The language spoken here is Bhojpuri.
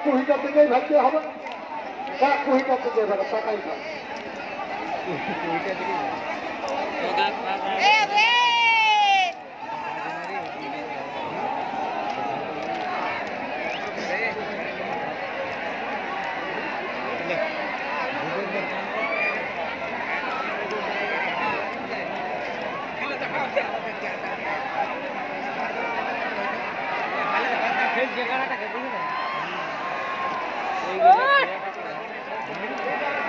কুহিটা থেকেই ভাবতে হবে, কুহিটা থেকে ভাবে টাকাই ভাব জায়গাটা